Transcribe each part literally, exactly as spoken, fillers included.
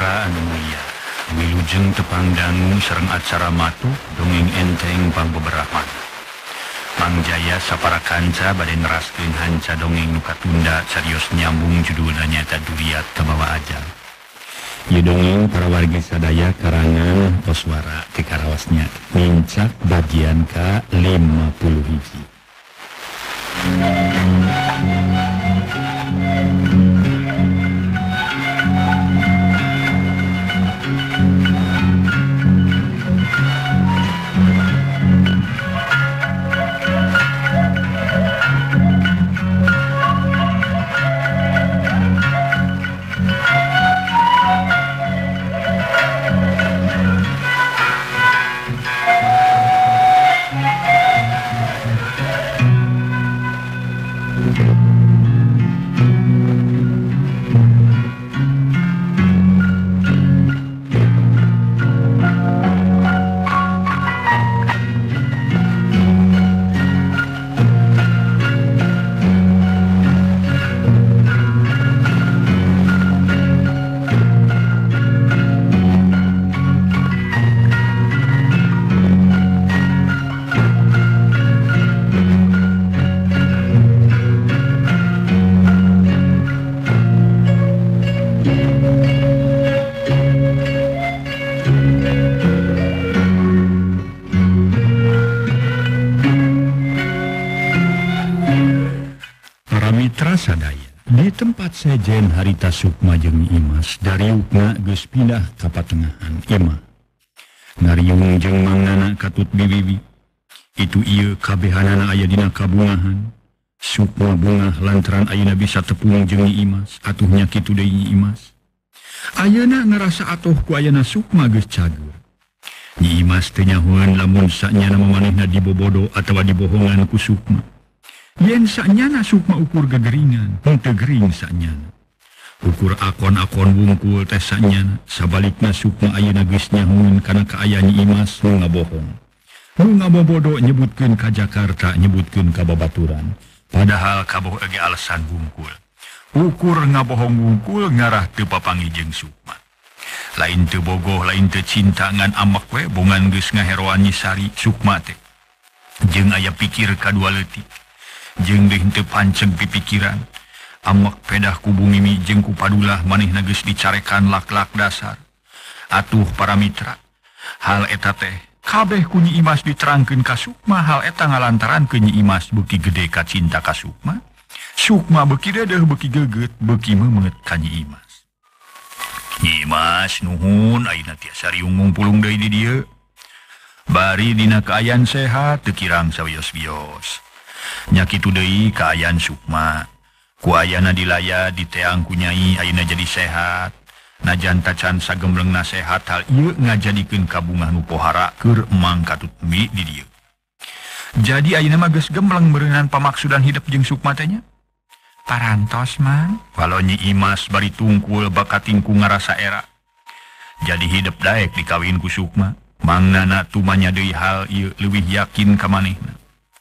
Mitra anu mulia, wilujeng tepang dangu sareng acara matu dongeng enteng pang beberapa. Mang Jaya sapara kanca bade neraskeun hanca dongeng nu katunda carios nyambung judulna nyaeta Duriat Kabawa Ajal. Ieu dongeng para wargi sadaya karangan Koswara ti karawasnya Mincak bagian ka lima puluh hiji. Mitra sadaya di tempat sejen harita Sukma jeung Imas dari ukna geus pindah ka patengahan Ima ngariung jeung mangnana katut bibibi itu ieu kabehanana aya dina kabungahan Sukma bungah lantaran ayeuna bisa tepung jeung Imas atuh nya kitu deui Imas ayeuna ngarasa atuh ku ayeuna Sukma geus cager Nyi Imas teu nyahoeun lamun sanyana mamanehna dibobodo atawa dibohongan ku Sukma. Yen saknyana Sukma ukur gegeringan, henteu gering saknyana. Ukur akon-akon wungkul teh saknyana, sabalikna Sukma ayeuna geus nyahoeun kana kaayaan Nyi Imas nu ngabohong. Nu ngabobodo nyebutkeun ka Jakarta, nyebutkeun ka babaturan. Padahal kaboh ege alasan wungkul. Ukur ngabohong wungkul ngarah teu papangi jeung Sukma. Lain teu bogoh, lain teu cinta ngan amak we bongan geus ngaheroan Nyi Sari Sukma teh. Jeung aya pikir kadua leutik. Jeung deui teu panceg pipikiran amak pedah ku Bumi jeung ku Padulah manehna geus dicarekan lak-lak dasar atuh para mitra hal eta teh kabeh ku Nyi Imas diterangkeun ka Sukma hal eta ngalantaran ke Nyi Imas beuki gede ka cinta ka Sukma Sukma beuki dedeuh beuki geugeut beuki meungeut ka Nyi Imas Nyi Imas nuhun ayeuna tiasa riung pulung deui di dieu bari dina kaayaan sehat teu kirang sawios-wios nya kitu deui kaayaan Sukma ku ayana dilaya diteang ku Nyai ayeuna jadi sehat najan tacan sagemblengna sehat hal ieu ngajadikeun kabungah nu pohara keur emang katut mi di dieu jadi ayeuna mah geus gembleng beureunan pamaksudan hidup jeung Sukma teh nya parantos man walau Nyi Imas bari tungkul bakating ku ngarasa era jadi hidup daek dikawin ku Sukma mangnana tumanya deui hal ieu leuwih yakin ka manehna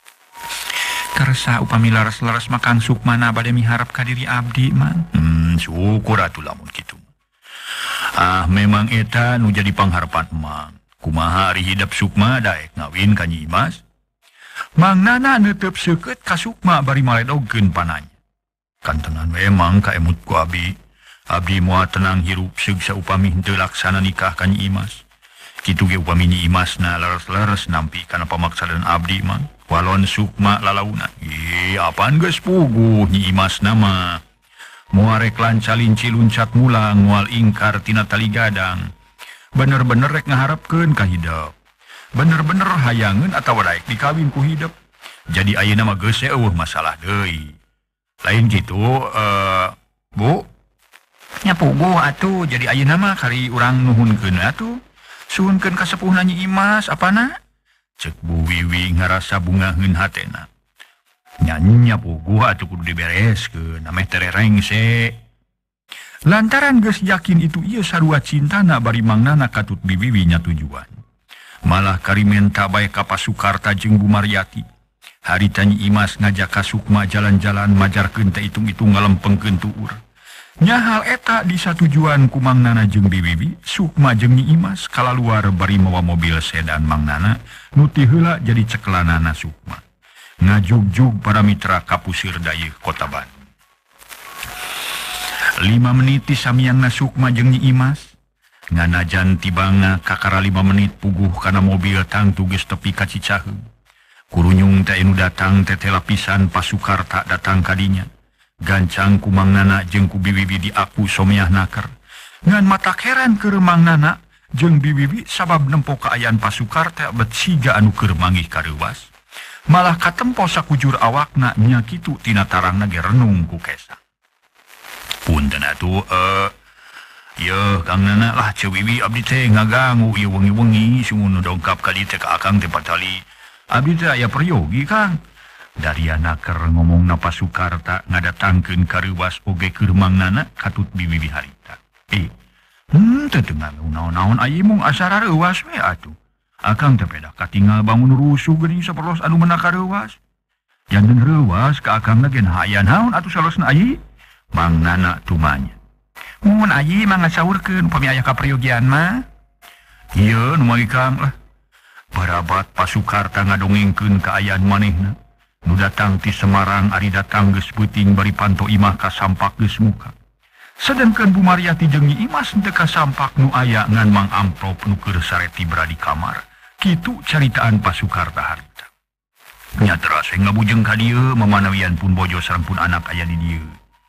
karsa upami laras-laras makan Sukmana bade miharap ka diri abdi man. Hmm, syukur atuh lamun kitu. Ah, memang eta nu jadi pangharapan emang. Kumaha ari hidup Sukma daek ngawin ka Nyi Imas? Mangnana neuteup seukeut ka Sukma bari maledogkeun pananya. Kan tenan we emang ka emut ku abdi. Abdi moal tenang hirup seug saupami henteu laksana nikah ka Nyi Imas. Kitu ge upami Nyi Imasna laras-laras nampi kana pamaksadan abdi man. Walon Sukma lalauna. Ih, apaan geus puguh Nyi Imas nama. Muarek lancalinci luncat mulang mual ingkar tina tali gadang. Bener-bener rek ngaharepkeun ka hidup. Bener-bener hayangeun atawa daek dikawin ku hidup. Jadi ayeuna mah geus eueuh masalah deui. Lain kitu eh uh, Bu. Nya puguh atuh jadi ayeuna mah kari urang nuhunkeun atuh. Suhunkeun ka sepuhna Nyi Imas apana? Cek Bu Wiwi ngarasa bungaheun hatena. Nyanyinya puguh atuh kudu dibereskeun, ameh terereng se. Lantaran geus yakin itu ieu sarua cintana bari mangnana katut bibiwi nya tujuan. Malah karimenta bae ka Pasukarta jeung Bu Maryati. Harita Nyi Imas ngajak ka Sukma jalan-jalan majarkeun teh itung-itung ngalempengkeun tuur. Nyahal eta disatujuan ku Mang Nana jeung Bibibi, Sukma jeung Nyi Imas kala luar bari mawa mobil sedan Mang Nana, nuti heula jadi cekelanana Sukma. Ngajugjug para mitra kapusir dayeuh kota Bandung. Lima menit ti samiangna Sukma jeung Nyi Imas, nganajan tibanga kakara lima menit puguh kana mobil tangtu geus tepi ka Cicaheum. Kurunyung teh anu datang teh lapisan Pasukarta datang kadinya. Gancang ku Mang Nana jeung ku Bibibi diaku someah naker. Ngan mata heran keur Mang Nana jeung Bibibi sabab nempo kaayaan Pasukarta bet siga anu keur manggih kareuwas. Malah katempo sakujur awakna nya kitu tina tarangna ge renung ku Kesa. Punten atuh eh Yeuh Kang Nana lah Cewiwi abdi teh ngaganggu ieu wengi-wengi sungun dongkap ka dieu teh ka akang teh patali. Abdi teh aya peryogi Kang. Dari anaker ngomongna Pasukarta ngadatangkeun kareuwas oge keur Mang Nana katut Bibibi harita. Eh, hmm teu teu naon-naon aya mung asara reuwas we atuh. Akang teh pedah katinggal bangun rusuh geuning saperlos anu meunang kareuwas. Janten reuwas ka akangna gen hayang naon atuh salosna ayi? Mang Nana tumanya. Mun ayi mangga saurkeun upami aya kaperyogian mah. Ieu nu magi Kang lah. Barabat Pasukarta ngadongengkeun kaayaan manehna. Nu datang ti Semarang ari datang geus peuting bari panto imah ka sampak geus muka. Sedengkeun Bu Maryati jeung Nyi Imas teu ka sampak nu aya ngan Mang Amplop nu keur sareti bra di kamar. Kitu caritaan Pasukarta harita. Nya terase ngabujeng ka dieu mamanawian pun bojo sareng pun anak aya di dieu.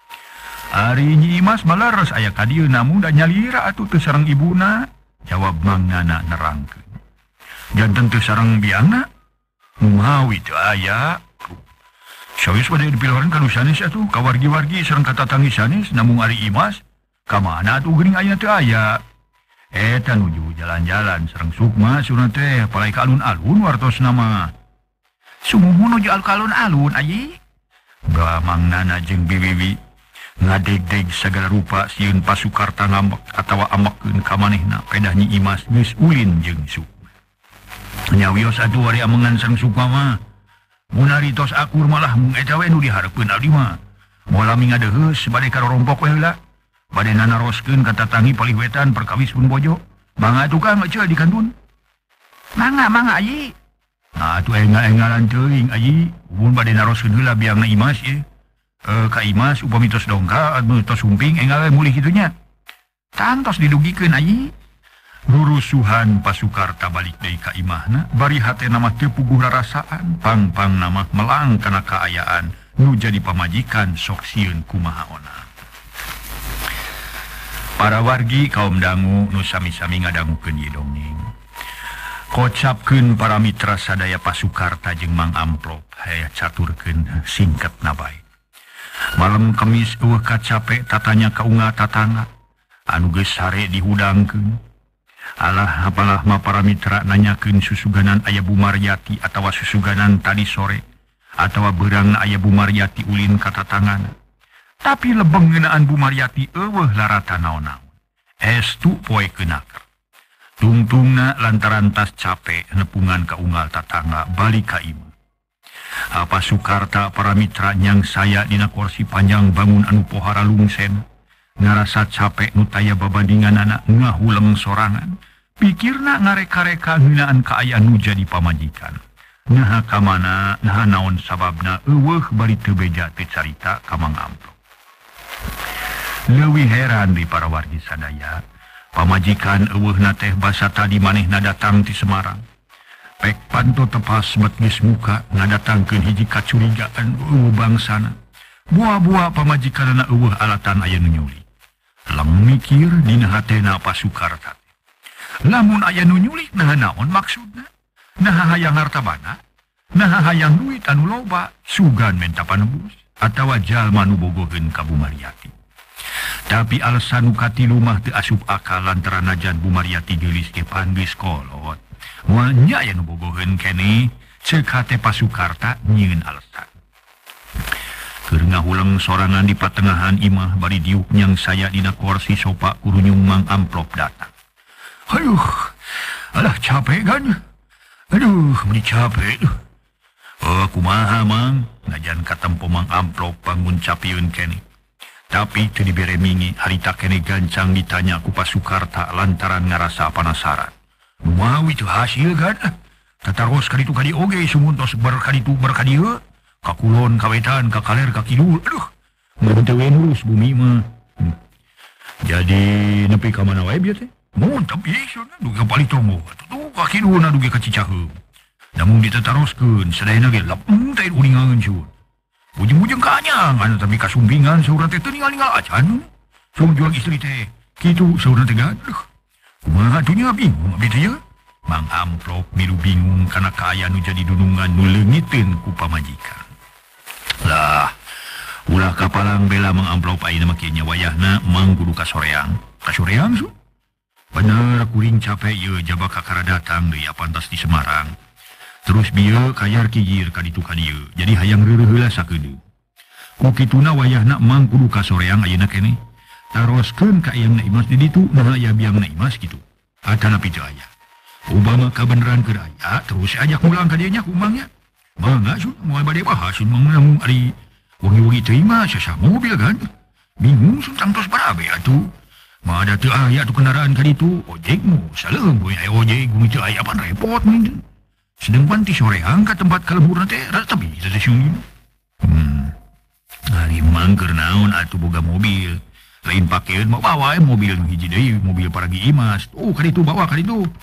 Ari Nyi Imas maleres aya ka dieu namun da nyalira atuh teu sareng ibuna. Jawab Mang Nana nerangkeun. Janten teu sareng biangna. Mumawi teu aya. Sawis pada dipiluran kanu sanes atuh ka wargi-wargi sareng katatanggi sanes namung ari Imas ka mana atuh geuning aya teu aya. Eta nuju jalan-jalan sareng Sukma surna teh palai ka alun-alun wartosna mah. Sumuhun nuju alun-alun ayi. Da Mang Nana jeung Bibibi ngadeg-deg sagala rupa sieun Pasukarta ngambek atawa amakkeun ka manehna pedah Nyi Imas geus ulin jeung Sukma. Nya wios atuh ari amengan sareng Sukma mah. Mun ari tos akur malah mung eta we nu dihareupeun abdi mah. Moal lami ngadeheus bade karorompok we heula. Bade nanaroskeun ka tatangi palih wetan perkawis pun bojo. Mangga atuh Kang eceul di kantun. Mangga mangga ayi. Nah atuh enga-engalan teuing ayi. Mun bade naroskeun heula biangna Imas ye. Eh ka Imas upami tos dongka anu tos sumping enggal we mulih kitu nya. Tang tos didugikeun ayi. Rurusuhan Pasukarta balik deui ka imahna bari hatena mah teu puguh rarasaan pang-pang nama melang kana kaayaan nu jadi pamajikan sok sieun kumaha ona. Para wargi kaum dangu nu sami-sami ngadangukeun ieu dongeng. Kocapkeun para mitra sadaya Pasukarta jeung Mang Amplop hayang caturkeun singkatna bae. Malam Kemis eueuh kacape tatanya kaunga tatangga anu geus sare dihudangkeun. Alah apalah ma para mitra nanyakeun susuganan aya Bu Maryati atawa susuganan tadi sore atawa beurang aya Bu Maryati ulin ka tatangana. Tapi lebeng ngeunaan Bu Maryati eueuh larata naon-naon. Estu poe keunaker. Tungtungna lantaran tas capek nepungan ka unggal tatangga balik ka imah. Pasukarta para mitra nyang saya dina kursi panjang bangun anu pohara lungsen. Ngarasa capek nu taya babandinganana ngahuleng sorangan. Pikirna ngareka-reka ngeunaan kaayaan nu jadi pamajikan. Naha ka mana, naha naon sababna eueuh bari teu beja teu carita ka Mang Amplop. Leuwih heran di para wargi sadaya, pamajikan eueuhna teh basa tadi manehna datang ti Semarang. Pek panto tepas bet geus muka ngadatangkeun hiji kacurigaan eueuh bangsana. Buah-buah pamajikanna eueuh alatan aya nu nyuli. Lang mikir dina hatena Pasukarta. Lamun aya nu nyulik naha naon maksudna? Naha hayang harta bana? Naha hayang duit anu loba? Sugan menta panebus? Atawa jalma nu bogoheun ka Bu Maryati? Tapi alasan nu katilu mah teu asup akal lantaran najan Bu Maryati geulis ge pan geus kolot. Moal nya aya nu bogoheun keneh, ceuk hate Pasukarta nyieun alasan. Keur ngahuleng sorangan di patengahan imah bari diuk nyang saya dina kursi sopa kurunyung Mang Amplop datang. Aduh, alah capek kan? Aduh, meni capek. Oh, kumaha Mang? Najan katempo Mang Amplop bangun capieun keneh. Tapi teu diberemingi harita kene gancang ditanya ku Pasukarta lantaran ngarasa penasaran. Mau itu hasil kan? Tataros kaditu kadi oge sumuntos berkaditu berkadieu. Kakulon kawetan kakaler kakidul. Aduh. Mun teu urus bumi mah. Hmm. Jadi nepi ka mana wae bieu teh? Mun tapi ieu dugi palitongo. Tuh kakidulna dugi ka Cicaheum. Namun ditataroskeun sadayana ge lepeng teh uningan cuy. Ujung-ujung kanyang anu tapi kasumbingan saurang teh teu ningali acan. Sung jual istri teh. Kitu saurang teh gaduh. Kumaha atunya bingung abdi teh. Mang Amplop milu bingung kana kaaya nu jadi dunungan nu leungiteun ku pamajikan. Lah, ulah kapalang bela Mang Amplop ayeuna mah kieu nya wayahna mang kudu kasoreang. Kasoreang su? Bener kuring capek ieu jaba kakara datang deui apantas di Semarang. Terus bieu kayar kijir kaditu kadieu. Jadi hayang reureuh heula sakedeung. Ku kituna wayahna mang kudu kasoreang ayeuna kene. Taroskeun ka ayangna Imas di ditu nah aya biangna Imas kitu. Atanapi teu aya. Ubama kabeneran keur aya terus ajak mulang ka dieu nya ku mangnya. Mangga sun moal bade bahas sun mangna mung ari wengi-wengi teh mah sasa mobil kan. Bingung sun tangtos barabe atuh. Mah ada teu aya atuh kendaraan ka ditu. Ojek mu saleung boy aya ojek gumi teu aya pan repot nih. Sedang panti sore angkat tempat kalebur nanti rata tapi ada sini. Hmm, hari mangker naon atuh boga mobil. Lain pakaian mau bawa mobil hiji deui mobil paragi Imas. Oh kali itu bawa kali itu.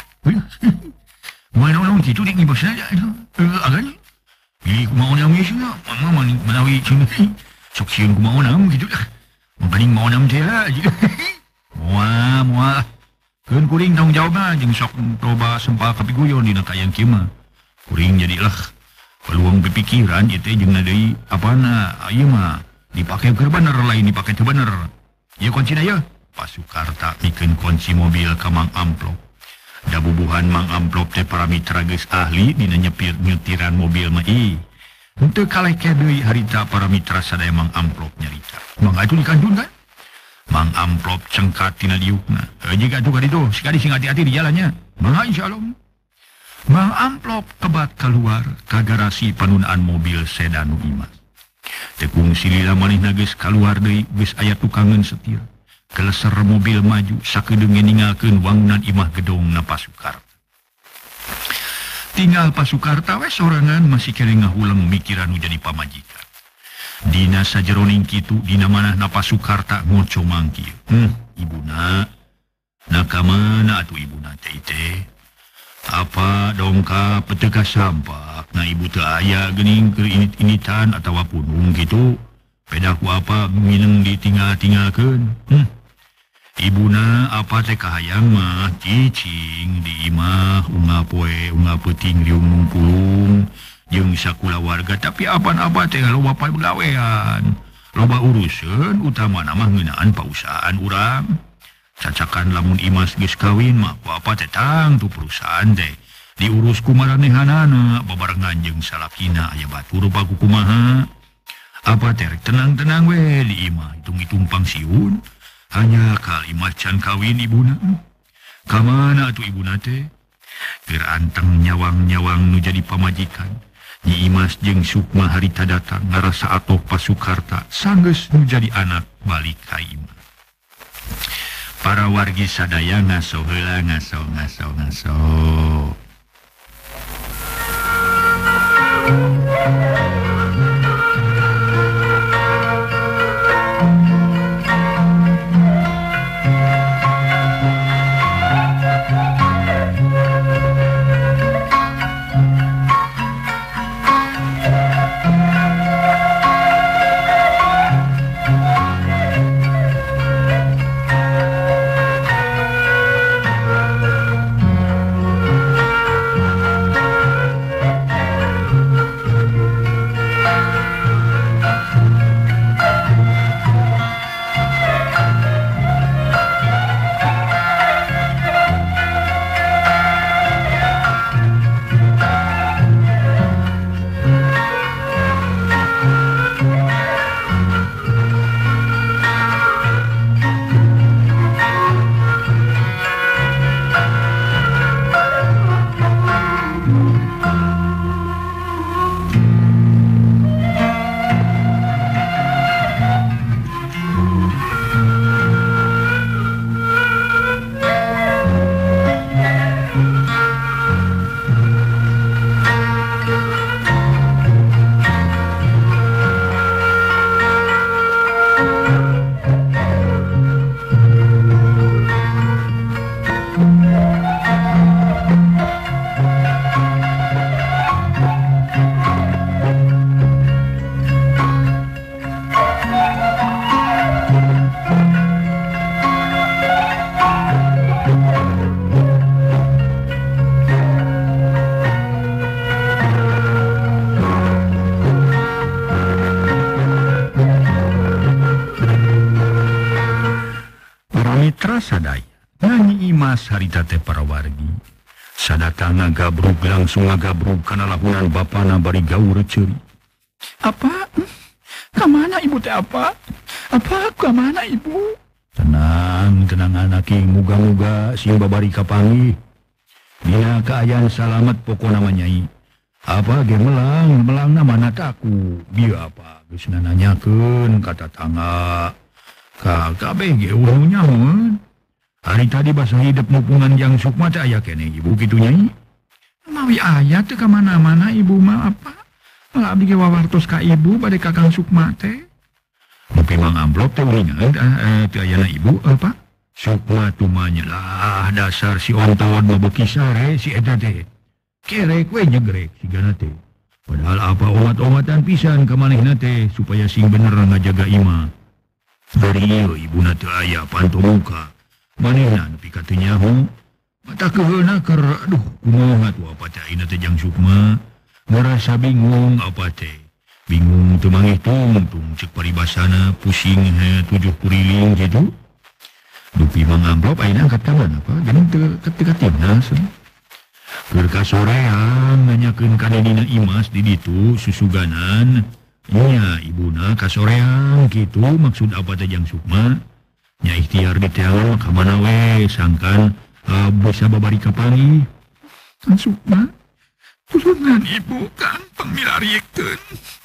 Mau naon kitu dik Imas saja itu. Eh agaknya. Pilih kumaha naon geus nya. Mama menawi cina. Sok sieun kumaha naon kitu. Mangkaning mau naon teh aja. Moal moal. Keun kuring tanggung jawabna jeung sok coba sempal kapiguyon dina kayang kieu mah. Kuring jadilah peluang berpikiran itu jeung deui apana ieu mah dipake keur bener lain dipake teu bener. Ieu kuncina ieu. Pasukarta mikeun kunci mobil ka Mang Amplop. Da bubuhan Mang Amplop teh para mitra geus ahli dina nyepir nyetiran mobil mah ih. Henteu kaleke deui harita para mitra sadaya Mang Amplop nyarita. Mangga atuh dikandun kan? Mang Amplop cengkat tina diukna. Heuh atuh ka ditu, sikali sing hati-hati di jalannya. Mangga insyaallah. Mang Amplop kebat keluar ka garasi panunaan mobil sedan Imas. Tekung silila manehna geus kaluar deui geus aya tukangan setir. Keleser mobil maju sakedeung ninggalkeun wangunan imah gedongna Pasukarta. Tinggal Pasukarta we sorangan masih kene ngahulang mikiran nu jadi pamajikan. Dina sajeroning kitu dina manahna Pasukarta ngoco mangki. Hmm, ibuna. Nakamana atuh ibuna teh teh? Apa dongkap petegas sampak na ibu teu aya geuning keur init-initan atawa punung gitu pedah ku apa mineng ditinggal-tinggalkeun. Hmm. Ibuna apa teh kahayang mah cicing di imah unga poe unga peuting riung numpulung jeung sakulawarga tapi apa-apa teh loba pagawean loba urusan utamana mah ngeunaan pausahaan urang. Cacakan lamun Imas geus kawin mah ku apa teh tang tu perusahaan teh diurus ku maranehanana babarengan jeung salakina aya batur baku kumaha. Apa teh tenang-tenang we di imah hitung-hitung pangsiun hanya kal Imas can kawin ibuna. Ka mana atuh ibuna teh? Keur anteng nyawang-nyawang nu jadi pamajikan. Nyi Imas jeung Sukma harita datang ngarasa atoh Pasukarta sanggeus nu jadi anak balik ka imah. Para wargi sadaya ngaso heula ngaso ngaso ngaso. sadaya nyanyi Imas harita teh para wargi sadatang ngagabrug langsung ngagabrug kana lahunan bapana bari gaur ceuri. Apa? Kamana ibu teh apa? Apa kamana ibu? Tenang, tenang anak ing muga-muga sing babari kapanggih. Dina kaayaan salamet pokona manyai. Apa ge melang, melang na mana taku. Bieu apa geus nanyakeun ka tatangga. Ka kabeh ge ulun nyamun. Hari tadi basa hidup mupungan Jang Sukma teh aya keneh ibu kitu nyai. Mawi aya teh ka mana-mana ibu mah apa? Lah abdi ge wawartos ka ibu bade Kakang Sukma teh. Nepi mang amplop teh uringan eh teh ayana ibu apa? Sukma tu lah dasar si onton mabeuki sare si eta teh. Kerek we nyegrek sigana teh. Padahal apa omat-omatan pisan ka manehna teh supaya sing bener ngajaga imah. Dari ieu ibuna teu aya panto muka. Manehna nepi ka teu nyaho. Mata keheuna keur aduh kumaha atuh apa teh ayeuna teh Jang Sukma. Ngerasa bingung apa teh. Bingung teu manghitung-tung cek paribasana pusing he tujuh kuriling gitu. Dupi mang amplop ayeuna angkat ka mana apa? Geuning teu ketika timnas. Keur kasorean nanyakeun ka dina Imas di ditu susuganan. Nya ibuna kasorean kitu maksud apa teh Jang Sukma? Nya ikhtiar diteangan ka mana we sangkan uh, bisa babari kapanggih. Kang Sukma, tulunan ibu kan pangmilariekeun.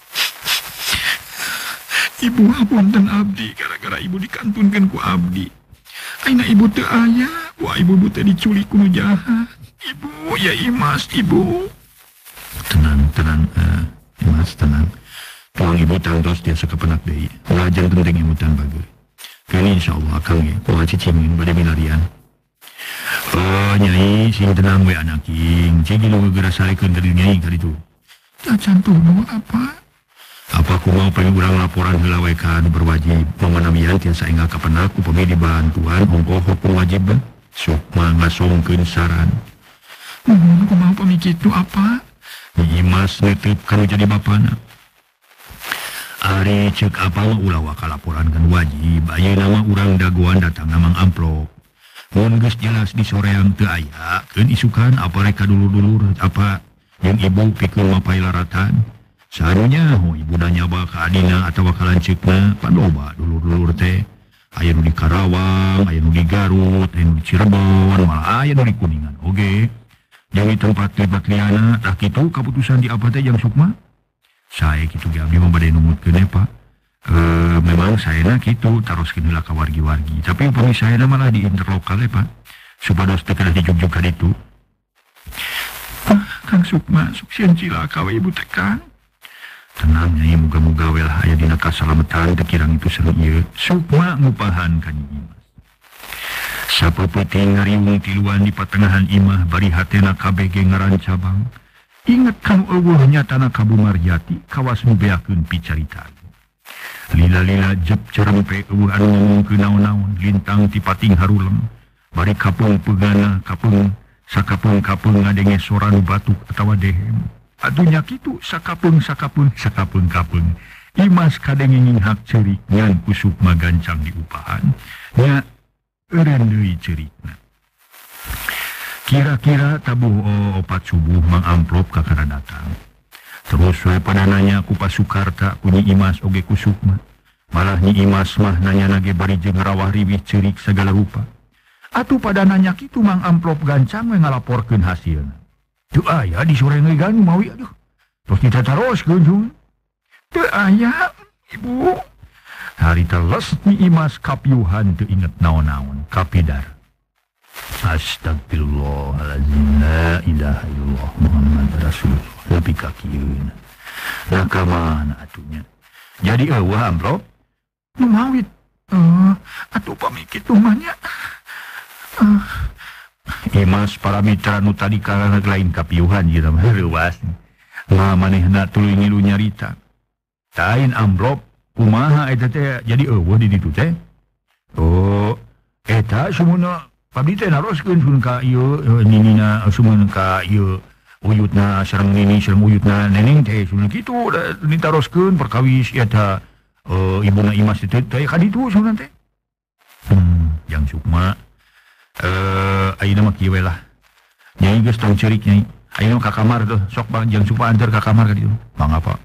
Ibu hapunten abdi gara-gara ibu dikantunkeun ku abdi. Ayeuna ibu teu aya, wah ibu teh diculik ku nu jahat. Ibu, ya Imas, ibu. Tenang, tenang, uh, Imas, tenang. Tuang ibu tangtos dia sakapenak deui. Lajeng penting ibu tan bageuri. Keun insyaallah akang ge pola cicingin bade milarian. Oh, nyai sing tenang we anak king. Cing lu geura sarekeun ka nyai ka ditu. Cacan tunu apa? Apa ku mau pengen urang laporan heula we ka anu berwajib pamanamian tiasa enggal kapenak ku pemedi bantuan ongkoh hukum wajib. Sukma ngasongkeun saran. Hmm, ku mau pamiki itu apa? Imas neuteup kanu jadi bapana. Ari cek apa ulah waka laporan kan wajib. Ayeuna mah urang dagoan datang namang amplop. Mun geus jelas di soreang teu aya, keun isukan apa rek dulur-dulur apa yang ibu pikeun mapailaratan. Sarunya ho ibu da nyaba ka adina atawa ka lanceukna pandoba dulur-dulur teh. Aya nu di Karawang, aya nu di Garut, aya nu di Cirebon, malah aya nu di Kuningan oge. Jadi tempat tempat liana, tah kitu kaputusan di apa teh Jang Sukma? Saya kitu ge abdi mah bade numutkeun e Pak. E, memang saena kitu taroskeun heula ka wargi-wargi, tapi upami saena malah di interlokal e Pak. Supados teu kana dijugjug ka ditu. Ah, Kang Sukma, suksieun cilaka we ibu teh Kang. Tenang nyai muga-muga we lah aya dina kasalametan teu kirang itu sareng ieu. Sukma ngupahan ka Nyi Imas. Sapeuting ngariung tiluan di patengahan imah bari hatena kabeh ge ngarancabang. Ingat kanu eueuh nyatana kabumaryati kawas nu beakeun picaritaan. Lila-lila jep cerempe eueuh anu ngomongkeun naon-naon lintang ti pating harulem bari kapeung peugana kapeung sakapeung-kapeung ngadenge sora nu batuk atawa dehem. Atuh nya kitu sakapeung-sakapeung sakapeung-kapeung Imas kadenge nginghak ceurik ngan ku Sukma gancang diupahan. Nya eureun deui ceurikna. Kira-kira tabuh oh, opat subuh mang amplop kakara datang. Terus we pada nanya ku Pasukarta ku Nyi Imas oge ku Sukma. Malah Nyi Imas mah nanya nage bari jeung rawah riwih ceurik sagala rupa. Atuh pada nanya kitu mang amplop gancang we ngalaporkeun hasilna. Teu aya di sorengegan mawi aduh. Terus ditataroskeun jung. Teu aya ibu. Harita les Nyi Imas kapiuhan teu inget naon-naon kapidar. Astagfirullahaladzim, la ilaha illallah Muhammad Rasulullah. Lebih kakieun. Nah kamana atunya. Jadi eueuh amplop. Nu mawit. Uh, atuh pami kitu mah nya. Uh. Imas para mitra nu tadi karana lain kapiuhan ieu mah leuwas. Nah manehna tuluy ngilu nyarita. Tain amplop kumaha eta teh jadi eueuh di ditu teh. Oh, eta sumuna Pabdi teh naroskeun sun ka ieu ninina sumun ka ieu uyutna sareng nini sareng uyutna neneng teh sun kitu ditaroskeun perkawis eta uh, ibuna Imas teh teh ka ditu sun teh. Hmm, Jang Sukma eh ayeuna mah kieu we lah. Nyai geus tong ceurik nyai. Ayeuna ka kamar tuh, sok Bang jeung supa antar ka kamar ka dieu. Mangapa?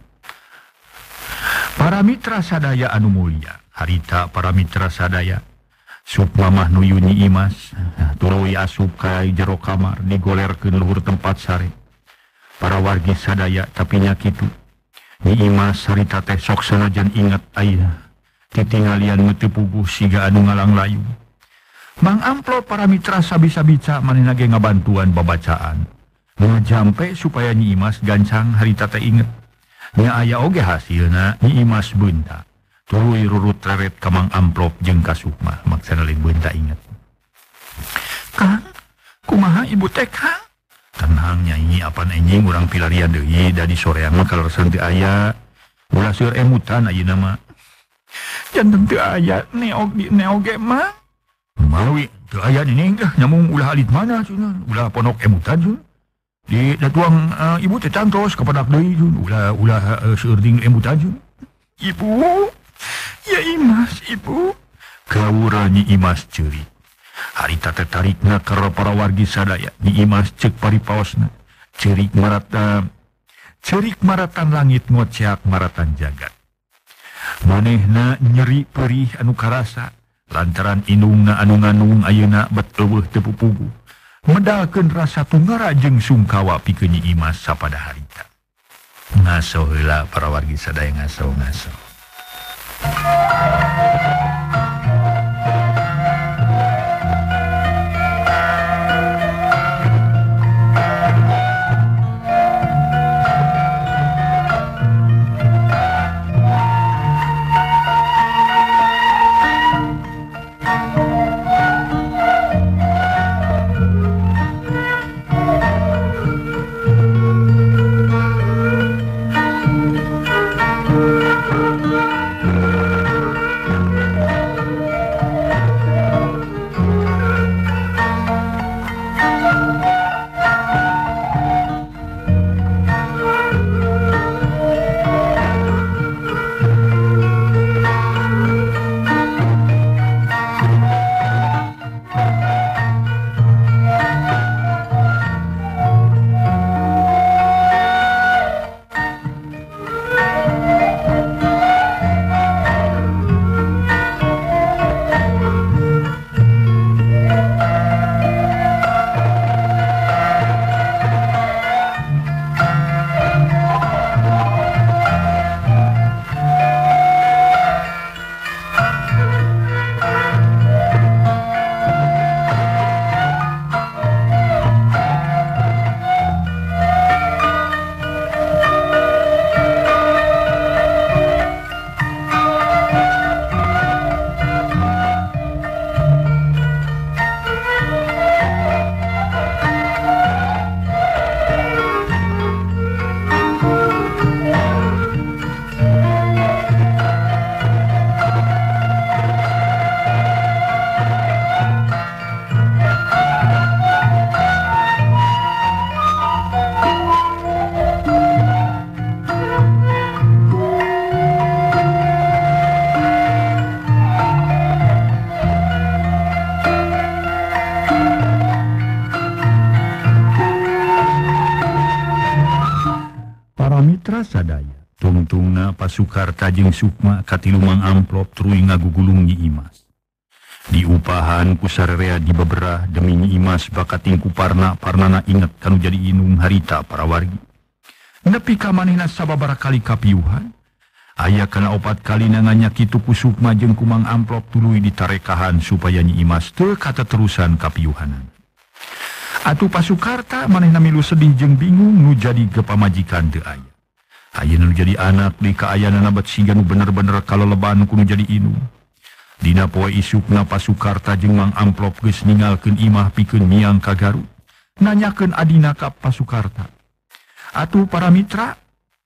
Para mitra sadaya anu mulia, harita para mitra sadaya. Sukma mah nuyu Nyi Imas, tuluy asup ka jero kamar digolerkeun luhur tempat sare. Para wargi sadaya tapi nya kitu. Nyi Imas harita teh sok sanajan inget aya titingalian meuti puguh siga anu ngalang layu. Mang amplop para mitra sabi-sabica manehna ge ngabantuan babacaan. Ngajampe supaya Nyi Imas gancang harita teh inget. Nya aya oge hasilna Nyi Imas beunta. Tuluy rurut reret ka Mang amplop jeung ka Sukma maksana lain beunta inget. Kang, kumaha ibu teh Kang? Tenang Nyai, apan enjing urang pilarian deui da di soreang mah kaleresan teu aya. Ulah seueur emutan ayeuna mah. Janten teu aya neog di neoge mah. Mawi teu aya nining teh nyamung ulah alit mana cenah, ulah ponok emutan cenah. Di datuang uh, ibu teh cantos kapadak deui cenah, ulah ulah uh, seueur ding emutan cenah. Ibu, ya Imas, ibu. Kaura Nyi Imas ceurik. Harita tertarikna ke para wargi sadaya. Nyi Imas cek paripaosna. Cerik marata, cerik maratan langit ngoceak maratan jagat. Manehna nyeri perih anu karasa. Lantaran inungna anu nganung ayeuna bet eueuh teu pupugu. Medalkeun rasa tunggara jeung sungkawa pikeun Nyi Imas sapada harita. Ngaso heula para wargi sadaya ngaso ngaso. Sadaya tungtungna Pasukarta jeung Sukma katilu Mang amplop truy ngagugulung Nyi Imas. Diupahan ku sararea di beberah demi Nyi Imas bakating ku parna parnana inget kanu jadi inung harita para wargi. Nepi ka manehna sababaraha kali kapiuhan. Aya kana opat kali nanganya kitu ku Sukma jeung ku Mang amplop tuluy ditarekahan supaya Nyi Imas teu kateterusan kapiuhanan. Atuh Pasukarta manehna milu sedih jeung bingung nu jadi gepamajikan teu aya. Ayeuna nu jadi anak di kaayanana bat siga nu bener-bener kaleleban kudu jadi inung. Dina poe isukna Pasukarta jeung Mang amplop geus ninggalkeun imah pikeun miang ka Garut. Nanyakeun adina ka Pasukarta. Atuh para mitra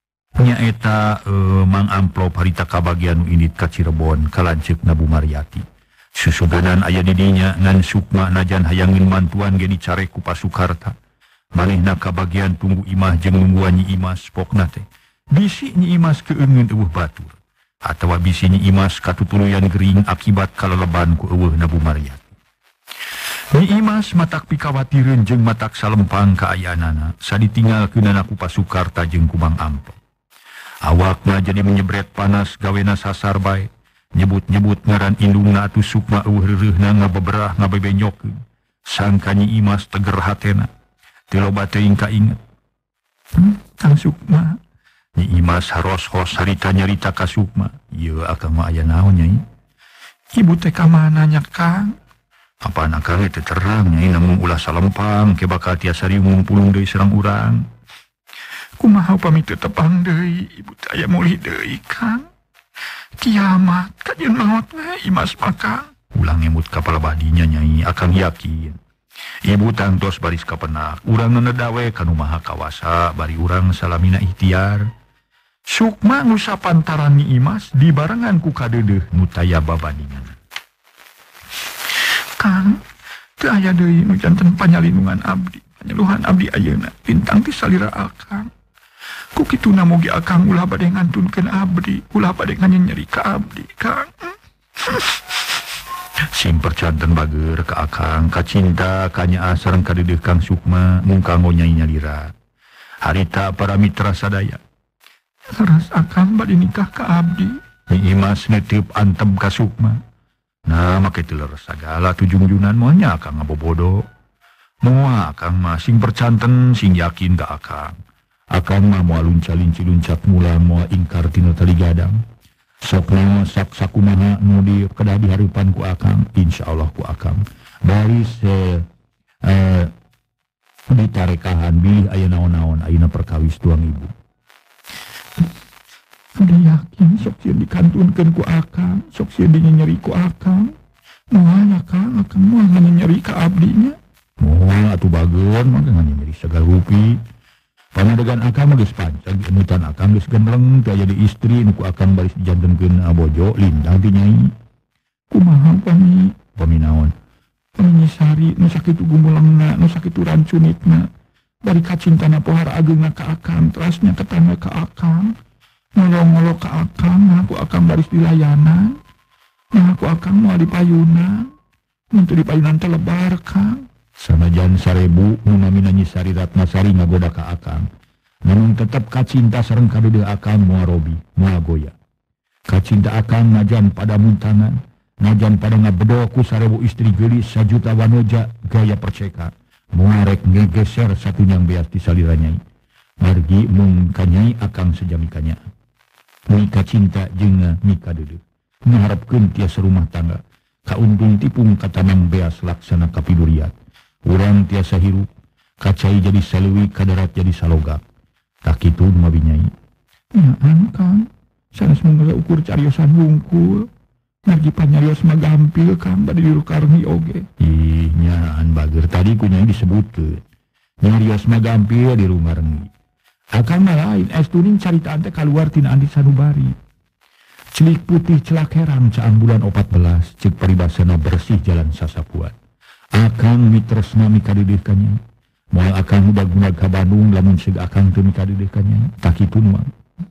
nyaeta uh, Mang amplop harita kabagian nu indit ka Cirebon kalanceuk Nabu Maryati. Susudanan aya di dinya ngan Sukma najan hayangin mantuan ge dicare ku Pasukarta. Manehna kabagian tunggu imah jeung nungguan Nyi Imas pokna teh. Bisi Nyi Imas keungeun eueuh batur. Atawa bisi Nyi Imas katutuluyan gering akibat kaleleban ku eueuh Nabu Maryati. Nyi Imas matak pikawatireun jeung matak salempang kaayaanana saditinggalkeunana ku Pasukarta jeung ku Mang Ampel. Awakna jadi menyebret panas gawena sasar bae, nyebut-nyebut ngaran indungna atuh Sukma eueuh reureuhna ngabeberah ngabebenyokeun. Sangka Nyi Imas teger hatena, teu loba teuing kainget. Hmm, Kang Sukma. Nyi Imas haros-hos harita nyarita ka Sukma. Ieu akang mah aya naon nyai? Ibu teh ka mana nya Kang? Apa anak kali terang nyai namun ulah salempang ke bakal tiasa riung pulung deui sareng urang. Kumaha upami teu tepang deui ibu teh aya mulih deui Kang. Kiamat kajeun maot we Imas maka. Ulang ngemut kapal badinya nyai akang yakin. Ibu tangtos baris kapenak urang nedawe kanu maha kawasa bari urang salamina ikhtiar. Sukma ngusapan taran Nyi Imas dibarengan ku kadeudeuh nu taya babadingan. Kang, teu aya deui nu janten panyalindungan abdi, panyaluhan abdi ayeuna pintang ti salira akang. Ku kituna mugi akang ulah bade ngantunkeun abdi, ulah bade nganyeri ka abdi, Kang. Simper janten bager ka akang, ka cinta, ka nyaa sareng kadeudeuh Kang Sukma mung kanggo nyai nyalira. Harita para mitra sadaya. Leres akang bade nikah ka abdi. Nyi Imas netep antem ka Sukma. Nah, make teu leres sagala tujung-junan moalnya akang ngabobodo. Moal akang mah sing percanten sing yakin ka akang. Akang mah moal lunca-linci-luncat mulang moal ingkar tina tali gadang. Sokna sak sakumaha nu di kedah dihareupan ku akang, insyaallah ku akang. Baris eh, eh ditarekahan bilih aya naon-naon ayeuna perkawis tuang ibu. Abdi yakin sok sieun dikantunkeun ku akang, sok sieun dinyeri ku akang. Moal akang, akang moal nyeri ka abdinya. Moal atuh bageun mah nyeri sagala rupi. Panadegan akang mah geus pancag emutan akang geus gembleng teu aya di istri nu ku akang baris dijantengkeun abojo lindang ti nyai. Kumaha pami? Pami naon? Pami Nyi Sari nu sakitu gumulangna, nu sakitu rancunitna. Bari kacintana pohara ageungna ka akang, terasnya ketangga ka akang. Ngolong-ngolong ke akang, aku akang baris dilayanan. Aku akang mau dipayunan. Untuk dipayunan telebar, Kang. Sanajan sarebu, nunamina Nyi Sari Ratnasari ngagoda ka akang. Namun tetap kacinta sareng kadeudeuh akang moal robi, moal goya. Kacinta akang najan pada muntangan, najan pada ngabedo ku sarebu istri geulis sajuta wanoja gaya perceka. Moal rek ngegeser satunyang beas di salira nyai. Margi mung kanyai akang sejami kanya. Nika cinta jeung nika deudeuh ngaharepkeun tiasa rumah tangga kauntung tipung katamang beas laksana kapiduriat urang tiasa hirup kacai jadi saleuwi kadarat jadi salogak tak kitu mah nyai nyaan Kang sanes mangga ukur cariosan hungkul margi panyarios mah gampil Kang bade dirukarni oge ih nyaan bager tadi ku nyai disebutkeun nyarios mah gampil dirumarni. Akang mah lain, estuning caritaan teh kaluar tina andi sanubari. Celik putih celak herang caang bulan opat belas, cek paribasana bersih jalan sasapuan. Akang mitresna mikadeudeuh ka nyai. Moal akang udag-udag ka Bandung, lamun seug akang teu mikadeudeuh ka nyai. Tak kitu mah.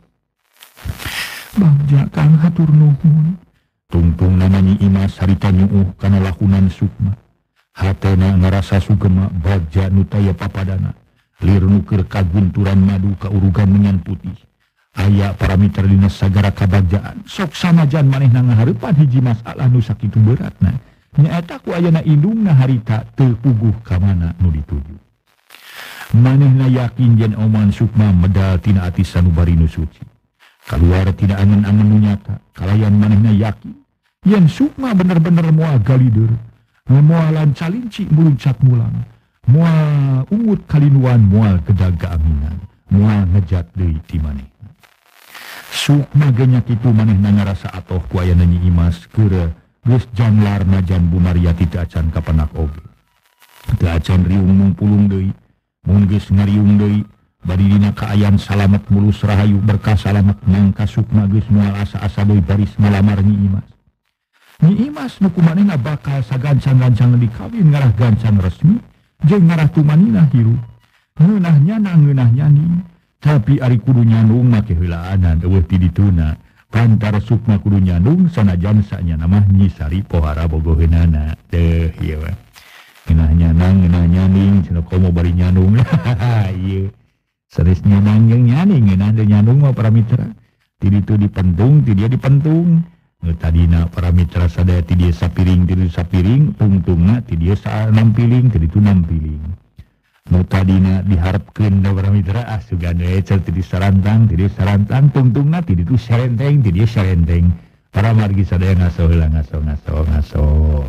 Bagja Kang hatur nuhun. Tungtung nama Nyi Imas harita nyuuh kana lakunan Sukma. Hatena ngarasa sugema bagja nu taya papadana. Lir nuker kagunturan madu ka urugan menyan putih. Aya para mitra dinas sagara kabagjaan. Sok sanajan manehna ngahareupan hiji masalah nu sakitu beratna. Nyaeta ku ayana indungna harita teu puguh ka mana nu dituju. Manehna yakin yen omongan Sukma medal tina ati sanubari nu suci. Kaluar tina angen-angen nu nyata. Kalayan manehna yakin yen Sukma bener-bener moal galideur. Moalan calinci muluncat mulang. Moal ungut kalinuan moal gedag gaaminan moal ngejat deui ti manehna. Sukma genya kitu manehna ngarasa atoh ku ayana Nyi Imas keur geus janglar najan Bu Mariati teu acan kapenak oge. Teu acan riung mung pulung deui, mun geus ngariung deui bari dina kaayaan salamet mulus rahayu berkah salamet mangka Sukma geus moal asa-asa deui baris ngalamar Nyi Imas. Nyi Imas nu kumanehna bakal sagancang-gancang dikawin ngarah gancang resmi. Jeung ngarah tumanina hirup ngeunah nyana ngeunah nyani tapi ari kudu nyandung make heulaanan eueuh ti dituna pantar Sukma kudu nyandung sanajan sanyana mah Nyi Sari pohara bogoheunana teh ieu Ngeunah nyanang ngeunah nyaning cenah komo bari nyanung. Ieu seres nyanang jeung nyaning ngeunah teu nyanung mah para mitra ti ditu dipentung ti dia dipentung nu tadina para mitra sadaya ti dia sapiring ti ditu sapiring tungtungna ti dia sanampiling ti ditu nampiling nu tadina diharepkeun da para mitra ah sugan we cer ti disarantang ti dia sarantang tungtungna ti ditu sarenteng ti dia sarenteng para margi sadaya ngaso heula ngaso ngaso ngaso.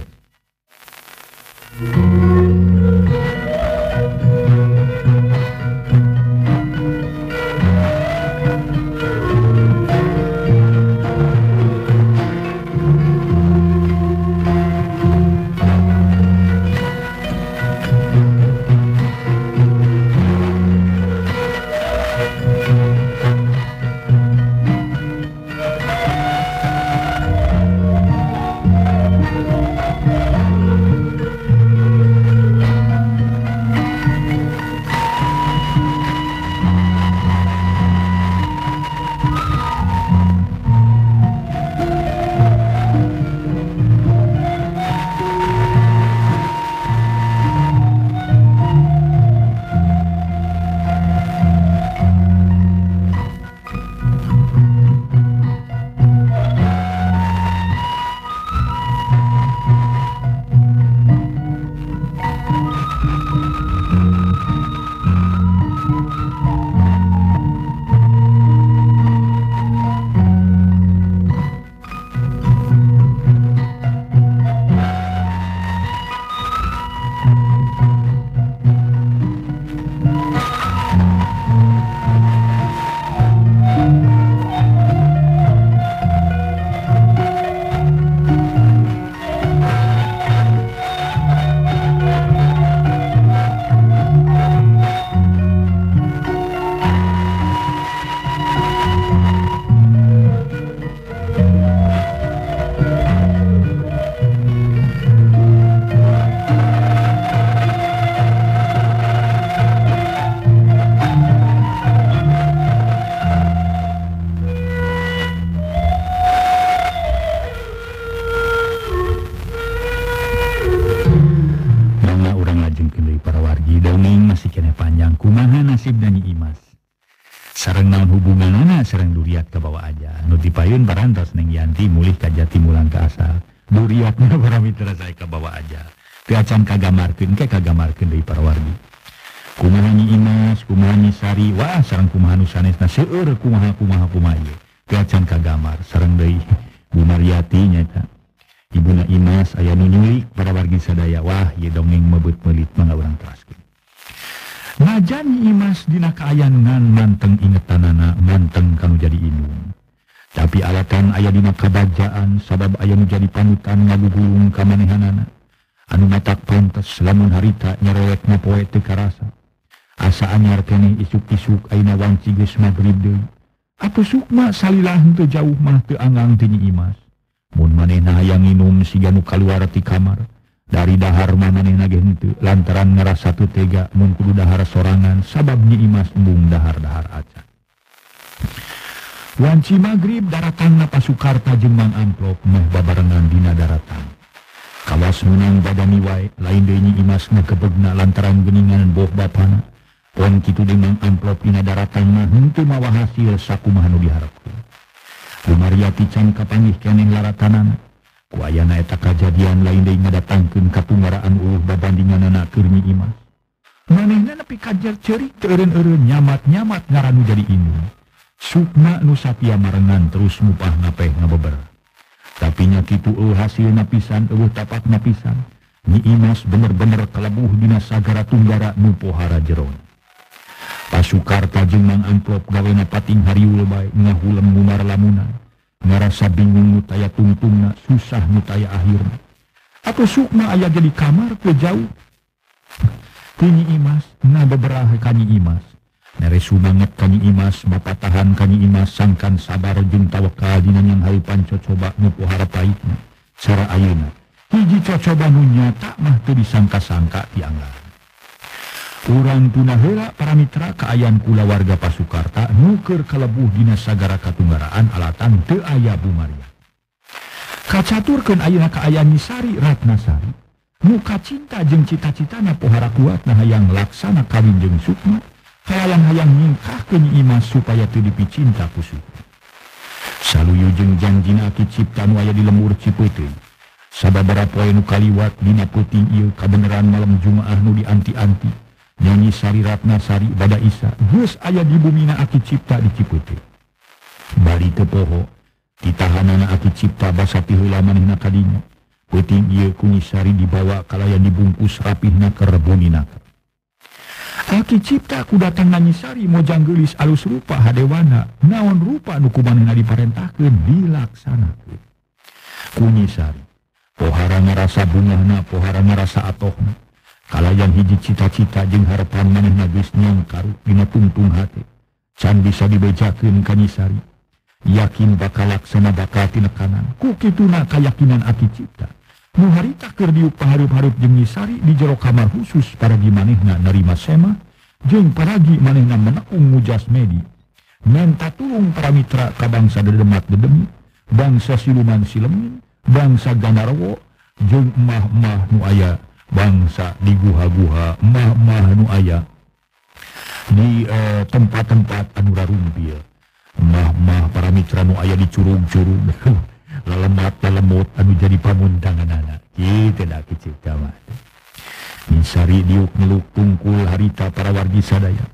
Sareng naon hubunganana sareng Duriat ka bawah aja. Nu dipayun parantos Neng Yanti mulih ka Jati mulang ka asal. Duriatna para mitra saya ka bawah aja. Teu acan kagamarkeun ke kagamarkeun deui para wargi. Kumaha Nyi Imas, kumaha Nyi Sari, wah sareng kumaha nu sanesna seueur kumaha kumaha kumaha ieu. Teu acan kagamar sareng deui Bu Mariati nyaeta. Ibuna Imas aya nu nyulik para wargi sadaya. Wah ieu dongeng mebeut meulit mangga urang teraskeun. Najan Nyi Imas dina kaayangan manteng ingetanana manteng kanu jadi indung. Tapi alatan aya dina kabajaan sabab aya nu jadi panutan ngagugulung ka manehanana. Anu matak pantes lamun harita nyerewet ngapoe teu karasa. Asa anyar keneh isuk-isuk ayeuna wanci geus magrib deui. Atuh sukma salilah teu jauh mah teu anggang ti Nyi Imas. Mun manehna hayang nginum siga nu kaluar ti kamar. Dari dahar manehna ge henteu lantaran ngarasa teu tega mun kudu dahar sorangan sabab Nyi Imas embung dahar-dahar acan. Wanci magrib daratangna Pasukarta jeung Mang Amplop meh babarengan dina daratan. Kawas menang badani wae lain deui Nyi Imas ngakebegna lantaran geuningan boh bapana. Pon kitu deui Mang Amplop dina daratan mah henteu mawa hasil sakumaha nu diharepkeun. Bu Mariati can kapanggih keneh laratanana. Ku ayana eta kajadian lain deui ngadatangkeun katunggaraan uluh babandinganana keur Nyi Imas. Manehna nepi kajar ceurik teu eureun-eureun nyamat-nyamat ngaranu jadi indung. Sukna nu satia marengan terus mupah ngapeh ngabeber. Tapi nya kitu eueuh hasilna pisan eueuh tapakna pisan. Nyi Imas bener-bener kalebuh dina sagara tunggara nu pohara jeron. Pasukarta jeung Mang Amplop gawena pating hariul bae ngahulem munar lamunan. Ngarasa bingung nu taya tungtungna susah nu taya akhirna. Atuh sukna aya jadi kamar teu jauh. Ti Nyi Imas ngabeberah ka Nyi Imas. Neresu banget ka Nyi Imas bapatahan ka Nyi Imas sangkan sabar jeung tawakal dina nyang haripan cocoba nu pohara paitna. Cara ayeuna hiji cocoba nu nyata mah teu disangka-sangka ti anggaran. Urang tuna heula para mitra kaayaan kula warga Pasukarta nu keur kalebuh dina sagara katunggaraan alatan teu aya Bu Maria. Kacaturkeun ayeuna kaayaan Nyi Sari Ratnasari. muka cinta jeung cita-citana pohara kuat nah hayang laksana kawin jeung Sukma, hayang-hayang nyingkahkeun Imas supaya teu dipicinta ku Sukma. Saluyu jeung janjina Aki Cipta nu aya di lembur Cipeuteung. Sababaraha poe nu kaliwat dina peuting ieu kabeneran malam Jumaah nu dianti-anti, nyanyi Sari Ratnasari Bada Isa geus aya di bumina Aki Cipta di Cipeuteung. Bari teu poho, ditahanana Aki Cipta basa ti heula manehna ka dinya. Peuting ieu ku Sari dibawa kalaya dibungkus rapihna ke rebunina. Aki Cipta ku datang na Sari mojang geulis alus rupa hadewana, naon rupa nu kumanehna diparentahkeun dilaksanakeun. Ku Sari pohara ngarasa bungahna, pohara ngarasa atohna, kalayan hiji cita-cita jeung harapan manehna geus nyangkaru dina tungtung hate, can bisa dibejakeun ka Sari. Yakin bakal laksana bakal tinekanan. Ku kituna kayakinan Aki Cipta. Nu harita keur diuk paharup-harup jeung Sari di jero kamar khusus paragi manehna nerima sema jeung paragi manehna meneung mujas medi. Menta tulung para mitra ka bangsa dedemat dedemi, bangsa siluman silemin, bangsa Gandarwo jeung emah-emah nu aya bangsa di guha-guha, emah-emah nu aya di uh, tempat-tempat anu rarumpil, emah-emah para mitra nu aya di curug-curug lelemat-lelemut anu jadi pamundanganana. Kitu da Ki Cipta mah. Sari diuk meluk tungkul harita para wargi sadaya.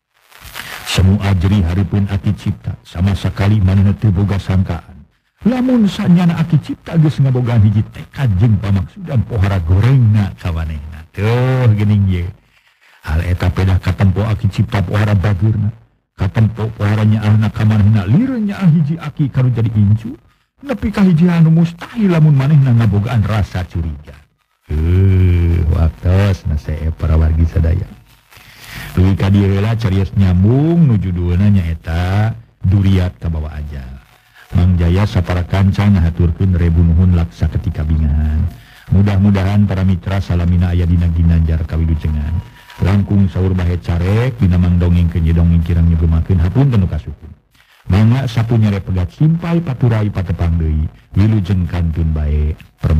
Semua jerih hareupeun Aki Cipta, sama sakali manehna teu boga sangkaan. Lamun sanyana Aki Cipta geus ngabogaan hiji tekad jeung pamaksudan pohara gorengna ka manehna. Teuh geuning ieu. Hal eta pedah katempo Aki Cipta pohara bageurna, katempo pohara nyaahna ka manehna lireun nyaah hiji aki kanu jadi incu, nepi ka hiji anu mustahil lamun manehna ngabogaan rasa curiga. Heuh, waktos na sae para wargi sadaya. Tuluy ka dieu heula carios nyambung nu judulna nyaeta Duriat Kabawa Aja. Mang Jaya sapara kanca ngahaturkeun rebu nuhun laksa ketika bingahan. Mudah-mudahan para mitra salamina aya dina ginanjar kawilujengan. Langkung saur bahe carek dina mang dongeng keun dongeng kirang nyugemakeun hapunten nu kasukun. Mangga sapunya repegat simpai paturai patepang deui wilujeng kantun bae permisi.